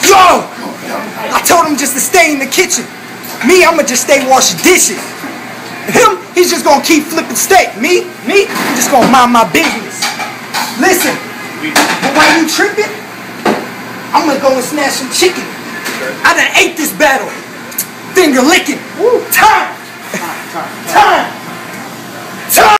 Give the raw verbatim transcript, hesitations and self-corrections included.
Yo! I told him just to stay in the kitchen. Me, I'ma just stay washing dishes. Him, he's just gonna keep flipping steak. Me, me, I'm just gonna mind my business. Listen, but while you tripping, I'm gonna go and snatch some chicken. I done ate this battle. Finger licking. Woo. Time. Time. Time. Time.